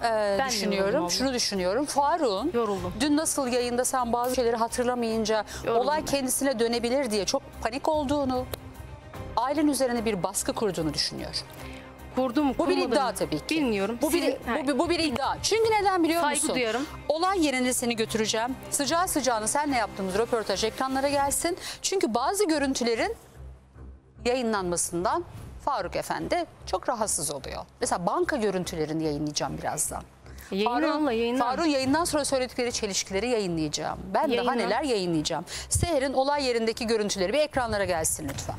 düşünüyorum. Şunu düşünüyorum. Faruk'un dün nasıl yayında sen bazı şeyleri hatırlamayınca olay kendisine dönebilir diye çok panik olduğunu, ailen üzerine bir baskı kurduğunu düşünüyorum. Bu bir iddia tabii ki. Bilmiyorum. Bu bir iddia. Çünkü neden biliyor musun? Saygı duyuyorum. Olay yerine seni götüreceğim. Sıcağı sıcağına seninle yaptığımız röportaj ekranlara gelsin. Çünkü bazı görüntülerin yayınlanmasından Faruk Efendi çok rahatsız oluyor. Mesela banka görüntülerini yayınlayacağım birazdan. Faruk'un yayından sonra söyledikleri çelişkileri yayınlayacağım. Ben daha neler yayınlayacağım. Seher'in olay yerindeki görüntüleri bir ekranlara gelsin lütfen.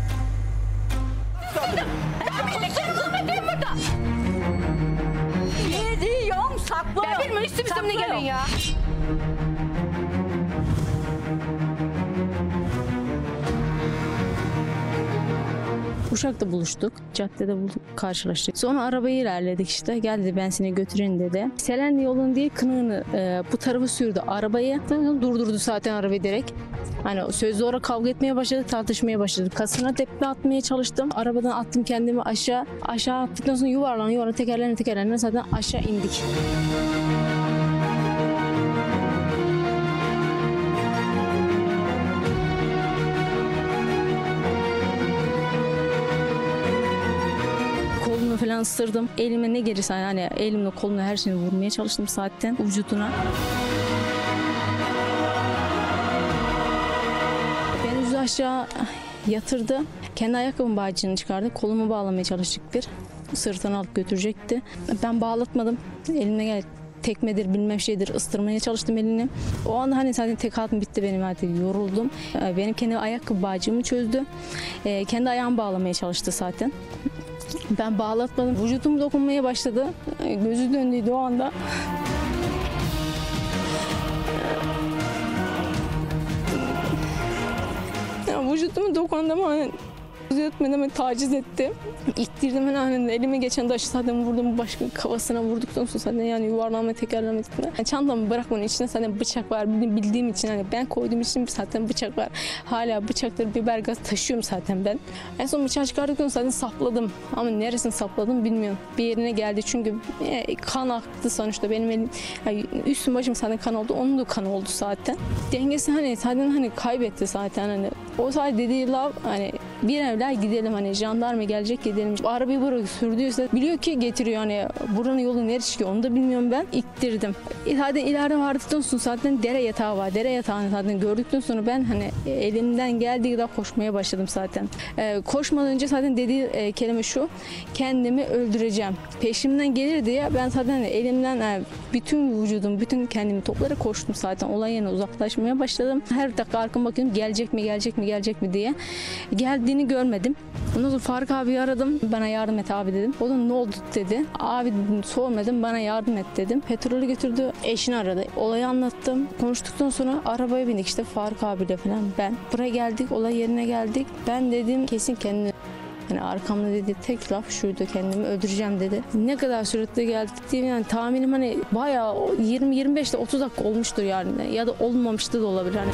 Gidiyorum saklı. Ben bilmiyorum üstüme gelin ya. Uşak'ta buluştuk. Caddede karşılaştık. Sonra arabayı ilerledik işte. Geldi ben seni götüreyim dedi. Selenli yolun diye kınığını bu tarafa sürdü arabayı. Durdurdu zaten arabayı direkt. Hani sözlü olarak kavga etmeye başladık, tartışmaya başladık. Kasına tepme atmaya çalıştım. Arabadan attım kendimi aşağı. Aşağı attıktan sonra yuvarlan tekerlerine zaten aşağı indik. Kolunu falan ısırdım. Elime ne gelirse hani elimle kolunu her şeyini vurmaya çalıştım zaten vücuduna. Beni yüzü aşağı yatırdı. Kendi ayakkabımın bağcığını çıkardı. Kolumu bağlamaya çalıştık bir. Sırtını alıp götürecekti. Ben bağlatmadım. Elimle gel tekmedir bilmem şeydir ıstırmaya çalıştım elini. O anda hani zaten tek hatım bitti benim artık yoruldum. Benim kendi ayakkabı bağcığımı çözdü. Kendi ayağımı bağlamaya çalıştı zaten. Ben bağlatmadım. Vücudum dokunmaya başladı. Gözü döndüydü o anda. Vücudumu dokundu ama hani yatmadan taciz etti. İttirdim hani elime geçen taşı zaten vurdum başka kafasına vurduktan sonra zaten yani yuvarlanma tekerleme etme. Yani çantamı bırakmanın içinde zaten bıçak var bildiğim için hani ben koyduğum için zaten bıçak var. Hala bıçaktır biber gaz taşıyorum zaten ben. En son bıçağı çıkardıktan sonra zaten sapladım ama neresini sapladım bilmiyorum. Bir yerine geldi çünkü kan aktı sonuçta benim elim yani üstüm başım zaten kan oldu onun da kan oldu zaten. Dengesi hani zaten hani kaybetti zaten hani o sadece dediği laf hani bir evler gidelim hani jandarma gelecek gidelim. Arabayı buraya sürdüyse biliyor ki getiriyor hani buranın yolu nereye çıkıyor onu da bilmiyorum ben. İttirdim. Zaten ileride vardıktan sonra zaten dere yatağı var. Dere yatağını zaten gördükten sonra ben hani elimden geldiği kadar koşmaya başladım zaten. Koşmadan önce zaten dediği kelime şu. Kendimi öldüreceğim. Peşimden gelir diye ben zaten hani elimden bütün vücudum, bütün kendimi toplayarak koştum zaten. Olay yerine uzaklaşmaya başladım. Her dakika arkama bakıyorum gelecek mi diye. Geldiğini görmedim. Ondan sonra Faruk abiyi aradım. Bana yardım et abi dedim. O da ne oldu dedi. Abi dedim, sormadım bana yardım et dedim. Petrolü götürdü. Eşini aradı. Olayı anlattım. Konuştuktan sonra arabaya bindik işte Faruk abiyle falan ben. Buraya geldik. Olay yerine geldik. Ben dedim kesin kendini yani arkamda dedi tek laf şuydu kendimi öldüreceğim dedi. Ne kadar süratle geldik diye yani tahminim hani bayağı 20-25 ile 30 dakika olmuştur yani. Ya da olmamıştı da olabilir hani.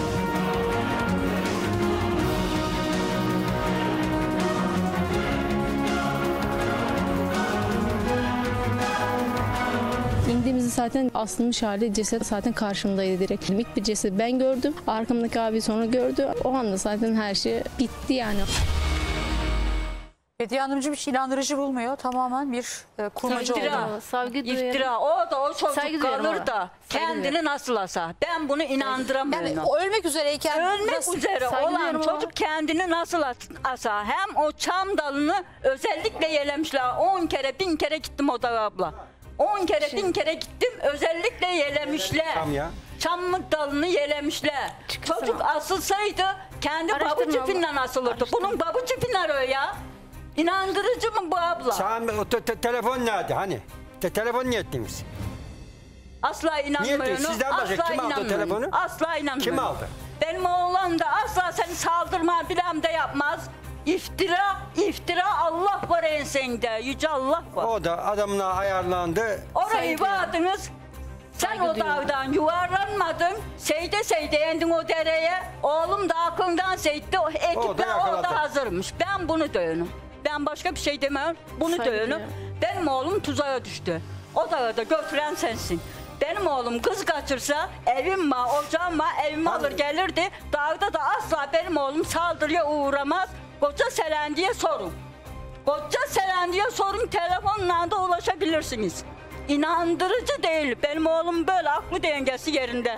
İndiğimizde zaten asılmış hali ceset zaten karşımdaydı direkt. İlk bir ceset ben gördüm. Arkamdaki abi sonra gördü. O anda zaten her şey bitti yani. Hediye Hanımcığım hiç inandırıcı bulmuyor. Tamamen bir kurmaca oldu. İftira. O da o çocuk kalır da kendini nasıl asa. Ben bunu inandıramıyorum. Yani ölmek üzereyken ölmek üzere olan çocuk kendini nasıl asa. Hem o çam dalını özellikle yelemişler. 10 kere 1000 kere gittim o da abla. 10 kere 1000 kere gittim özellikle yelemişler. Çamlık dalını yelemişler. Çocuk asılsaydı kendi babu cipinden asılırdı. Bunun babu cipinler o ya. İnandırıcı mı bu abla? Sen o telefon nerede hani? Telefon niye ettiniz? Asla inanmıyorum. Sizden başka kim aldı telefonu? Asla inanmıyorum. Kim aldı? Benim oğlan da asla seni saldırma bilen de yapmaz. İftira Allah var ensende. Yüce Allah var. O da adamla ayarlandı. Orayı vardınız. Sen o dağdan yuvarlanmadın. Seyde endin o dereye. Oğlum da aklından seydi. O ekipler orada hazırmış. Ben bunu dövünüm. Ben başka bir şey demem. Bunu dövünüm. Benim oğlum tuzağa düştü. O dağı da götüren sensin. Benim oğlum kız kaçırsa evim var, ocağım var, evimi alır gelirdi. Dağda da asla benim oğlum saldırıya uğramaz. Koca Selen diye sorun. Koca Selen diye sorun, telefonla da ulaşabilirsiniz. İnandırıcı değil. Benim oğlum böyle aklı dengesi yerinde.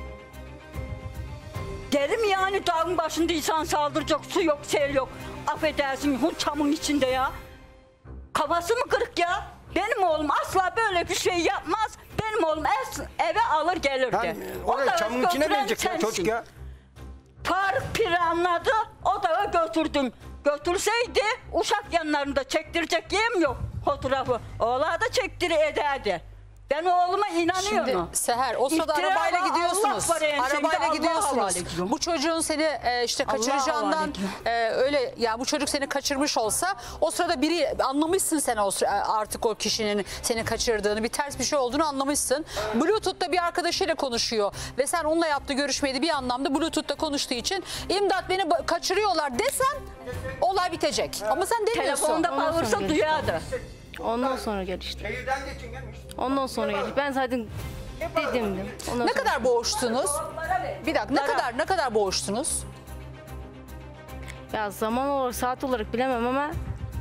Derim yani dağın başında insan saldıracak, su yok, sel yok. Affedersin, çamın içinde ya. Kafası mı kırık ya? Benim oğlum asla böyle bir şey yapmaz. Benim oğlum eve alır gelirdi. Lan oraya çamın içine mi girecek ya çocuk ya? Faruk planladı, o da götürdüm. Götürseydi uşak yanlarında çektirecek yerim yok fotoğrafı. Oğlağı da çektiri ederdi. Ben oğluma inanıyorum. Şimdi Seher, o sırada İftira arabayla var, gidiyorsunuz. Allah var ensende, Arabayla Allah'a gidiyorsunuz. havale ediyorum. Bu çocuğun seni işte Allah'a kaçıracağından havale ediyorum. öyle ya bu çocuk seni kaçırmış olsa o sırada biri anlamışsın sen artık o kişinin seni kaçırdığını, bir ters bir şey olduğunu anlamışsın. Bluetooth'ta bir arkadaşıyla konuşuyor ve sen onunla yaptığı görüşmeyi bir anlamda Bluetooth'ta konuştuğu için imdat beni kaçırıyorlar desen olay bitecek. Ama sen demiyorsun. Telefonda bağırsa sonra duyardı. Ondan sonra gelişti. Şehirden geçin gelmiş. Ondan sonra gelişti. Ben zaten dedim. Ondan Ne sonra- kadar boğuştunuz? Bir dakika, ne kadar boğuştunuz? Ya zaman olarak, saat olarak bilemem ama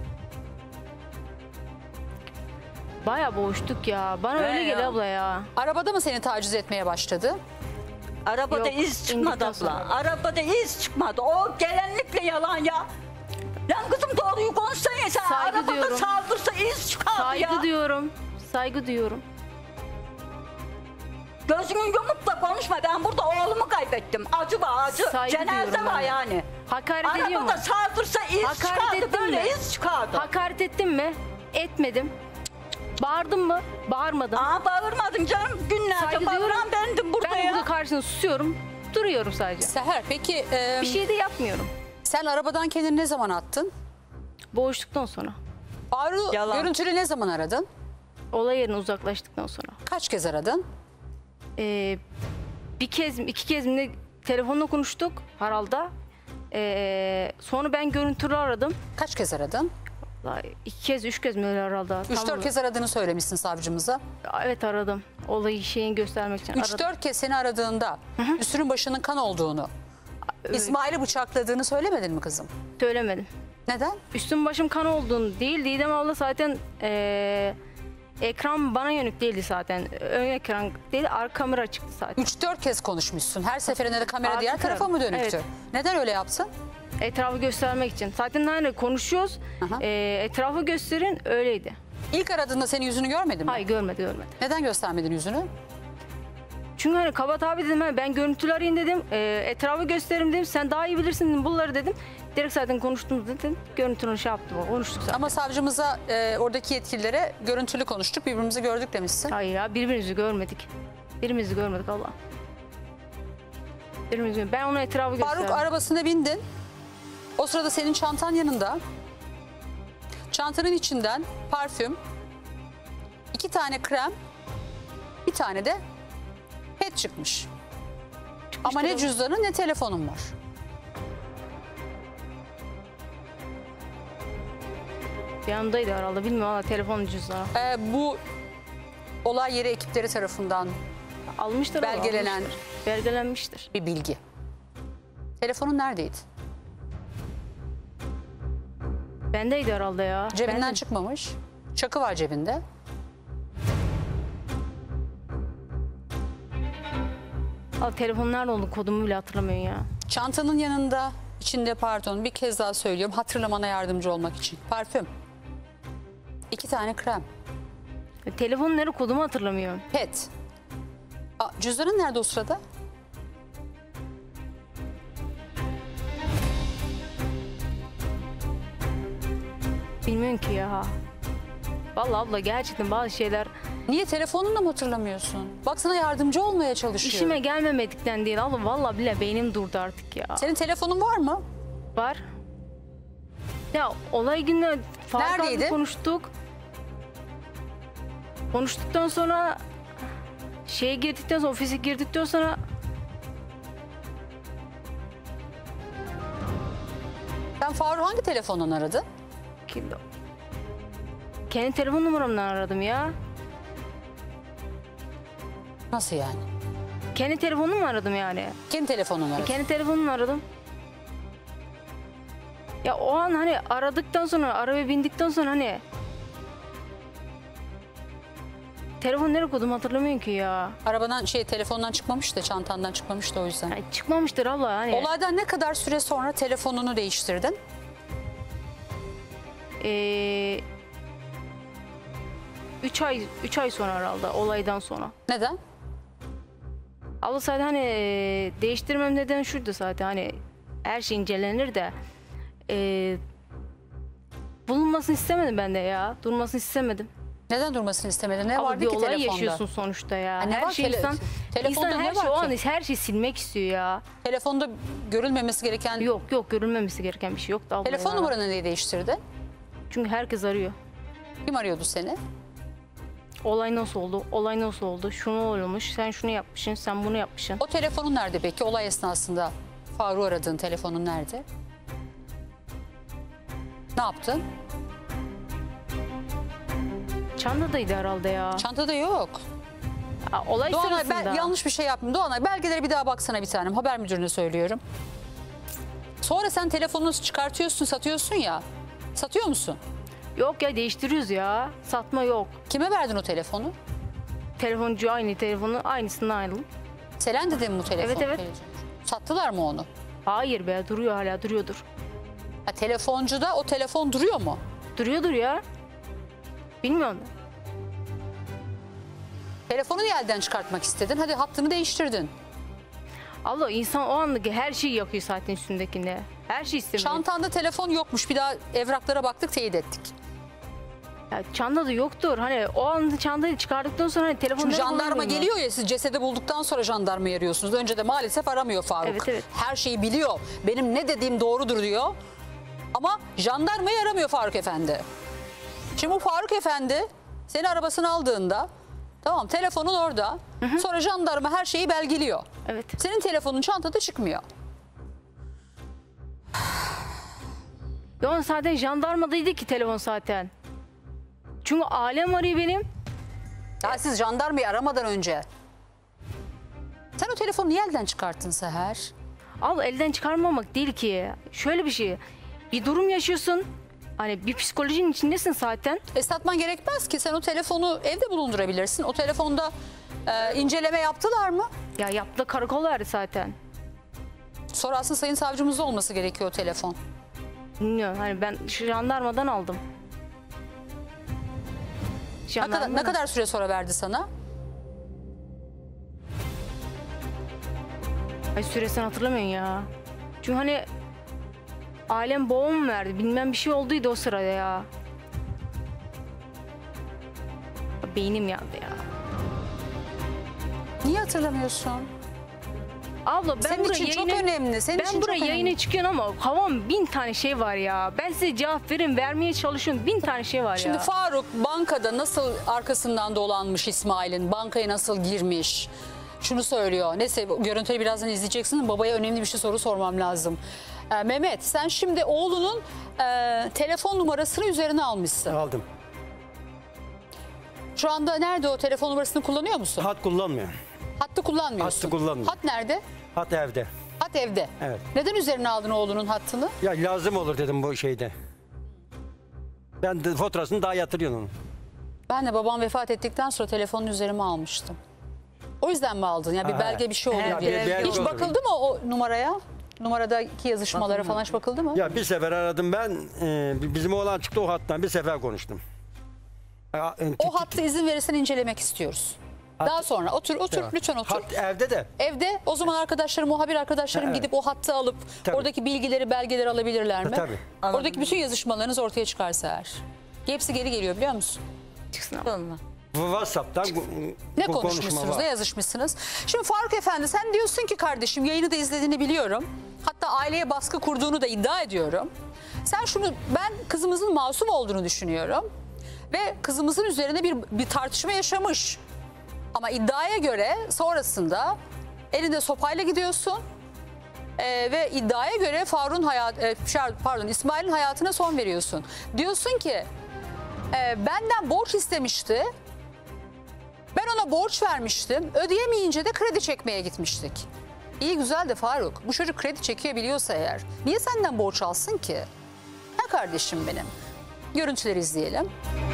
bayağı boğuştuk ya. Bana öyle ya. geliyor abla ya. Arabada mı seni taciz etmeye başladı? Arabada Yok, iz çıkmadı indikten abla. sonra. Arabada iz çıkmadı. O gelenlikle yalan ya. Lan kızım doğruyu konuşsana ya. Sen Saygı arabada duyuyorum. saldırsa iz çıkardı ya. Saygı duyuyorum. Saygı duyuyorum. Gözünü yumup da konuşma. Ben burada oğlumu kaybettim. Acı var acı. Saygı Cenaze duyuyorum var ben. yani. Hakaret ediyor mu? Arabada saldırsa iz Hakaret çıkardı. ettim Böyle mi? iz çıkardı. Hakaret ettim mi? Etmedim. Bağırdım mı? Bağırmadım. Aa bağırmadın canım. Günlerce Saygı bağıran duyuyorum. bendim burada Ben ya. burada karşısında susuyorum. Duruyorum sadece. Seher, peki Bir şey de yapmıyorum. sen arabadan kendini ne zaman attın? Boğuştuktan sonra. Faruk'u Yalan. görüntülü ne zaman aradın? Olay yerine uzaklaştıktan sonra. Kaç kez aradın? Bir kez, iki kez mi ne telefonla konuştuk Haral'da. Sonra ben görüntülü aradım. Kaç kez aradın? Vallahi 2 kez, 3 kez mi öyle Haral'da? 3-4 kez aradığını söylemişsin savcımıza. Evet aradım. Olayı şeyini göstermek için aradım. 3-4 kez seni aradığında üstünün başının kan olduğunu, İsmail'i bıçakladığını söylemedin mi kızım? Söylemedim. Neden? Üstüm başım kan olduğunu değil. Didem abla zaten ekran bana yönük değildi zaten. Ön ekran değil, arka kamera çıktı zaten. 3-4 kez konuşmuşsun. Her seferinde de kamera Arka diğer tarafa mı taraf. dönüktü? Evet. Neden öyle yaptın? Etrafı göstermek için. Zaten hani konuşuyoruz. Aha. Etrafı gösterin, öyleydi. İlk aradığında senin yüzünü görmedin mi? Hayır görmedi. Neden göstermedin yüzünü? Çünkü hani Kabat abi dedim, hani ben görüntüleri arayayım dedim. Etrafı gösterim dedim. Sen daha iyi bilirsin dedim, bunları dedim. Direkt zaten konuştum dedim. Görüntünü şey yaptım. Konuştuk zaten. Ama savcımıza oradaki yetkililere görüntülü konuştuk, birbirimizi gördük demişsin. Hayır ya, birbirimizi görmedik. Birbirimizi görmedik Allah. Birbirimizi ben ona etrafı gösterdim. Faruk arabasına bindin. O sırada senin çantan yanında. Çantanın içinden parfüm, 2 tane krem, bir tane de pet çıkmış. Ama ne telefon. cüzdanın ne telefonun var. Yanımdaydı herhalde, bilmiyorum valla, telefon cüzdanı. Bu olay yeri ekipleri tarafından Almıştır ama belgelenen almıştır. Belgelenmiştir. bir bilgi. Telefonun neredeydi? Bendeydi herhalde ya. Cebinden Bende. çıkmamış. Çakı var cebinde. Al, telefon nerede oldu, kodumu bile hatırlamıyorum ya. Çantanın yanında, içinde pardon bir kez daha söylüyorum hatırlamana yardımcı olmak için. Parfüm. 2 tane krem. Telefonun nerede, kodumu hatırlamıyorum. Pet. Cüzdanın nerede o sırada? Bilmiyorum ki ya. Vallahi abla gerçekten bazı şeyler Niye telefonunu mı hatırlamıyorsun? Bak sana yardımcı olmaya çalışıyorum. işime gelmemedikten değil abla, vallahi bile beynim durdu artık ya. Senin telefonun var mı? Var. Ya olay günü Faruk abi Neredeydi? konuştuk. Konuştuktan sonra şeye girdikten sonra, ofise girdikten sonra Sen Faruk hangi telefondan aradın? kendi telefon numaramdan aradım ya. Nasıl yani? Kendi telefonumu aradım yani. Kendi telefonunu aradın. Kendi telefonumu aradım. Ya o an hani aradıktan sonra, arabaya bindikten sonra hani telefon nereye koydum hatırlamıyorum ki ya. Arabadan telefondan çıkmamış da, çantandan çıkmamış da o yüzden. Yani çıkmamıştır abla hani. Olaydan ne kadar süre sonra telefonunu değiştirdin? 3 ay sonra herhalde olaydan sonra. Neden? Abla zaten hani değiştirmem neden şuydu zaten hani her şey incelenir de bulunmasını istemedim ben de ya. Durmasını istemedim. Neden durmasını istemedin? Ne Ama vardı bir ki olay telefonda? yaşıyorsun sonuçta ya. Ne her var şey telefonda insan ne her var şey o ki? an her şeyi silmek istiyor ya. Telefonda görülmemesi gereken... Yok görülmemesi gereken bir şey yoktu abla Telefon ya. numaranı niye değiştirdin? Çünkü herkes arıyor. Kim arıyordu seni? Olay nasıl oldu? Olay nasıl oldu? Şunu olmuş. Sen şunu yapmışsın. Sen bunu yapmışsın. O telefonun nerede peki? Olay esnasında Faruk'u aradığın telefonun nerede? Ne yaptın? Çantadaydı herhalde ya. Çantada yok. Olay Doğanay, sırasında. ben yanlış bir şey yaptım. Doğanay, belgelere bir daha baksana bir tanem. Haber müdürüne söylüyorum. Sonra sen telefonunu çıkartıyorsun, satıyorsun ya. Satıyor musun? Yok ya değiştiriyoruz ya. Satma yok. Kime verdin o telefonu? Telefoncu aynı telefonu aynısını aldım. Selen dedi mi bu telefonu? Evet, evet. Sattılar mı onu? Hayır be duruyor hala duruyordur. Ha, telefoncuda o telefon duruyor mu? Duruyordur ya. Bilmiyorum. Telefonu niye elden çıkartmak istedin? Hadi hattını değiştirdin. Allah insan o andaki her şeyi yakıyor zaten üstündekinde. Her şey istemiyor. Çantanda telefon yokmuş. Bir daha evraklara baktık, teyit ettik. Ya çantada yoktur. Hani o anda çantayı çıkardıktan sonra hani telefonu Şimdi nereye jandarma koyuyorum ya? geliyor ya, siz cesedi bulduktan sonra jandarmayı arıyorsunuz. Önce de maalesef aramıyor Faruk. Evet, evet. Her şeyi biliyor. Benim ne dediğim doğrudur diyor. Ama jandarmayı aramıyor Faruk Efendi. Şimdi bu Faruk Efendi seni arabasını aldığında, tamam, telefonun orada. Sonra jandarma her şeyi belgeliyor. Evet. Senin telefonun çantada çıkmıyor. Ya zaten jandarmadaydı ki telefon zaten. Çünkü alem arıyor benim. Ya siz jandarmayı aramadan önce sen o telefonu niye elden çıkarttın Seher? Al elden çıkarmamak değil ki. Şöyle bir şey. Bir durum yaşıyorsun. Hani bir psikolojinin içindesin zaten. Satman gerekmez ki, sen o telefonu evde bulundurabilirsin. O telefonda inceleme yaptılar mı? Ya yaptığı karakol verdi zaten. Sonra aslında sayın savcımızda olması gerekiyor o telefon. Bilmiyorum hani ben jandarmadan aldım. Ne kadar süre sonra verdi sana? Ay süresini hatırlamıyorum ya. Çünkü hani alem boğum verdi. Bilmem bir şey olduydu o sırada ya. Beynim yandı ya. Niye hatırlamıyorsun? Abla ben Senin buraya için çok yayına- önemli. Senin için Ben buraya çok yayına önemli. çıkıyorum ama havam 1000 tane şey var ya. Ben size cevap vermeye çalışıyorum. 1000 tane şey var Şimdi ya. Faruk bankada nasıl arkasından dolanmış İsmail'in, bankaya nasıl girmiş? Şunu söylüyor. Neyse, görüntüyü birazdan izleyeceksin. Babaya önemli bir soru sormam lazım. Mehmet, sen şimdi oğlunun telefon numarasını üzerine almışsın. Aldım. Şu anda nerede o telefon numarasını kullanıyor musun? Hat kullanmıyor. Hattı kullanmıyorsun. Hattı kullanmıyorum. Hat nerede? Hat evde. Hat evde. Evet. Neden üzerine aldın oğlunun hattını? Ya lazım olur dedim bu şeyde. Ben de faturasını daha yatırıyorum onu. Ben de babam vefat ettikten sonra telefonun üzerime almıştım. O yüzden mi aldın? Yani bir Ha. belge bir şey oldu Ha, diye. bir belge Hiç olur. bakıldı mı o numaraya? Numaradaki yazışmalara falan hiç bakıldı mı? Ya bir sefer aradım ben. Bizim oğlan çıktı o hattan. Bir sefer konuştum. O hattı izin verirsen incelemek istiyoruz. Daha sonra otur Tamam. lütfen otur. Hat evde de. Evde o zaman muhabir arkadaşlarım Evet. gidip o hattı alıp Tabii. oradaki bilgileri, belgeleri alabilirler mi? Tabii. Oradaki bütün yazışmalarınız ortaya çıkarsa eğer. Hepsi geri geliyor biliyor musun? Çıksın abla. WhatsApp'tan Ne bu konuşma konuşmuşsunuz, var. ne yazışmışsınız? Şimdi Faruk Efendi, sen diyorsun ki kardeşim, yayını da izlediğini biliyorum. Hatta aileye baskı kurduğunu da iddia ediyorum. Sen ben kızımızın masum olduğunu düşünüyorum. Ve kızımızın üzerine bir tartışma yaşamış. Ama iddiaya göre sonrasında elinde sopayla gidiyorsun. Ve iddiaya göre İsmail'in hayatına son veriyorsun. Diyorsun ki benden borç istemişti. Ben ona borç vermiştim. Ödeyemeyince de kredi çekmeye gitmiştik. İyi güzel de Faruk, bu çocuk kredi çekebiliyorsa eğer niye senden borç alsın ki? Ha kardeşim benim. Görüntüleri izleyelim.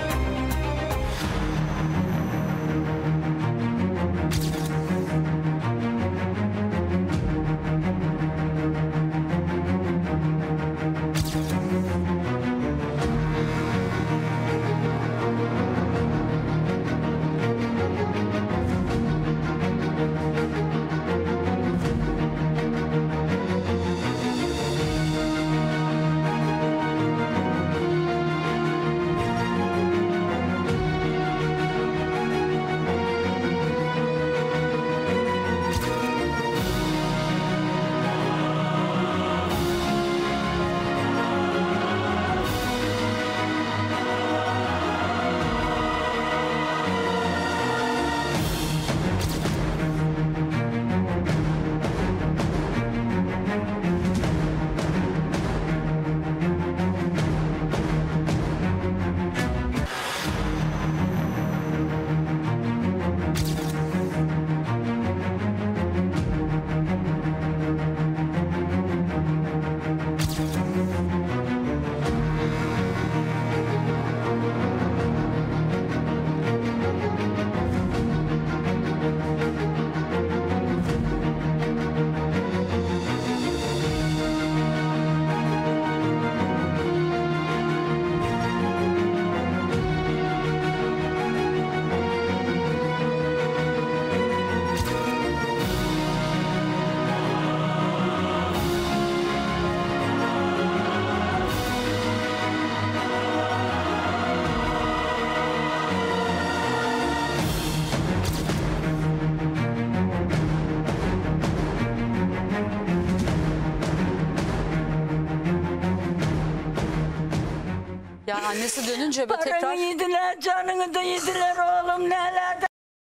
Ya annesi dönünce ve Paranı tekrar... yediler, canını da yediler oğlum, nelerde.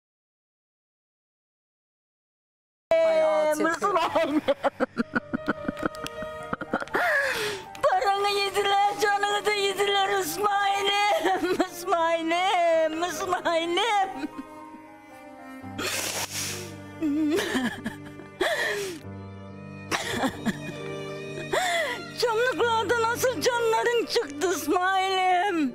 Hayatım. Paranı yediler, canını da yediler İsmail'im. İsmail'im, İsmail'im. Çamlıklarda nasıl canların çıktı İsmail'im?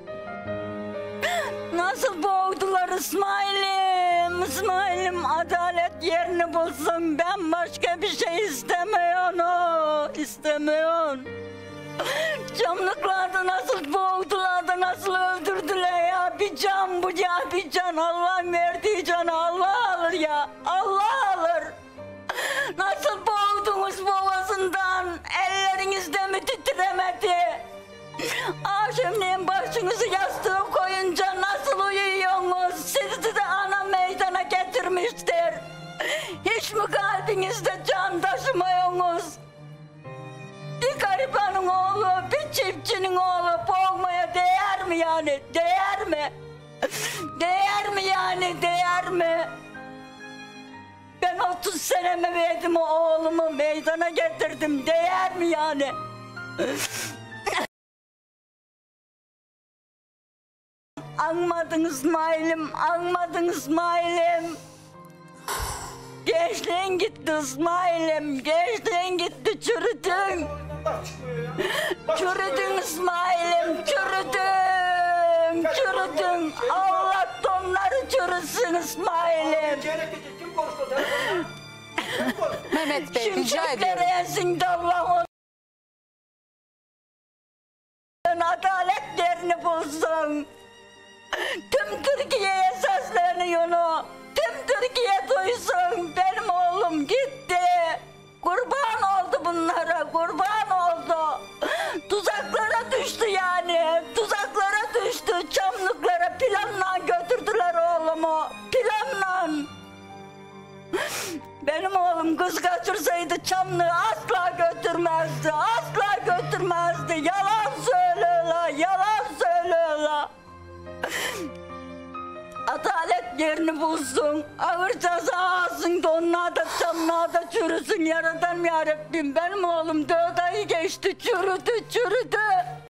Nasıl boğdular İsmail'im? İsmail'im, adalet yerini bulsun. Ben başka bir şey istemiyorum. İstemiyorum. Çamlıklarda nasıl boğdular da nasıl öldürdüler ya? Bir can bu ya, bir can. Allah'ın verdiği canı Allah alır ya. Allah alır. Nasıl boğdunuz boğazından? Ellerinizde mi titremedi? Akşamleyin başınızı yastığa koyunca nasıl uyuyorsunuz? Sizi de ana meydana getirmiştir. Hiç mi kalbinizde can taşımıyorsunuz? Bir garibanın oğlu, bir çiftçinin oğlu boğmaya değer mi yani? Değer mi? Değer mi yani? Değer mi? Ben 30 senemi verdim, o oğlumu meydana getirdim. Değer mi yani? Anmadın İsmail'im, anmadın İsmail'im. Gençliğin gitti İsmail'im, gençliğin gitti, çürüdün. Çürüdün İsmail'im, çürüdün, çürüdün. Allah donları çürüsün İsmail'im. Mehmet Bey rica ediyorum. Şimşekler de Allah onun adalet yerini bulsun. Tüm Türkiye'ye sesleniyor. Tüm Türkiye duysun. Benim oğlum gitti. Kurban oldu bunlara, kurban oldu. Tuzaklara düştü yani. Tuzaklara düştü. Çamlıklara planla götürdüler oğlumu. Planla. Benim oğlum kız kaçırsaydı Çamlık'ı asla götürmezdi. Asla götürmezdi. Yalan söylüyorlar. Yalan söylüyorlar. Adalet yerini bulsun. Ağır ceza alsın. Donlar da Çamlık'a da çürüsün. Yaradan yarabbim. Benim oğlum 4 ayı geçti. Çürüdü, çürüdü.